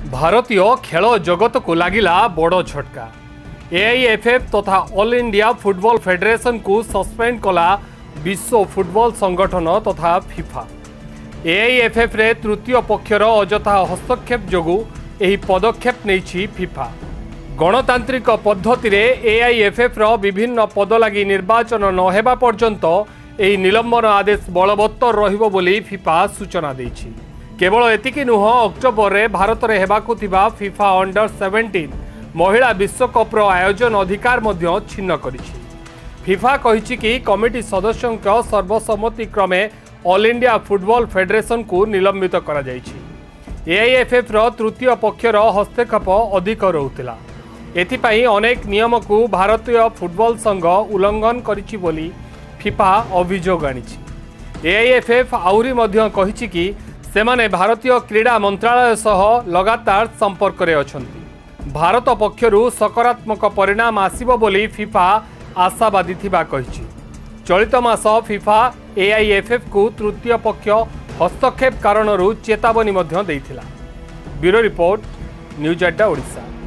भारतीय खेल जगत को लगिला बड़ झटका। एआईएफएफ तथा ऑल इंडिया फुटबॉल फेडरेशन को सस्पेंड कला विश्व फुटबॉल संगठन तथा फिफा। एआईएफएफ रे तृतीय पक्षर अजथा हस्तक्षेप जोगु एही पदक्षेप नेछि फिफा। गणतांत्रिक पद्धति रे एआईएफएफ रो विभिन्न पद लागि निर्वाचन न हेबा पर्यंत एही निलंबन आदेश बलवत्तर रहिबो बोली फिफा सूचना दैछि। केवल एतिकी नुह, अक्टोबर रे भारत रे हेबाकु थिबा फिफा अंडर 17 महिला विश्वकप रो आयोजन अधिकार मध्य छिन्न करिछि। फिफा कहिछि कि कमिटी सदस्यों सर्वसम्मति क्रमे ऑल इंडिया फुटबॉल फेडरेशन को निलंबित करा जाइछि। एआईएफएफ रो तृतीय पक्षर हस्तक्षेप अधिक रहुतिला। एथिपाई अनेक नियम को भारतीय फुटबॉल संघ उल्लंघन करिछि बोली फिफा अभियोग आनिछि। एआईएफएफ आउरी मध्य कहिछि कि सेमाने भारतीय क्रीड़ा मंत्रालय सह लगातार संपर्क रे अछंती। भारत पक्षरु सकारात्मक परिणाम आसिबो बोली फिफा आशावादी थिबा कहिछि। चलित मास फिफा एआईएफएफ को तृतीय पक्ष हस्तक्षेप कारणरू चेतावनी मध्य दैथिला। Bureau report, news 8 Odisha.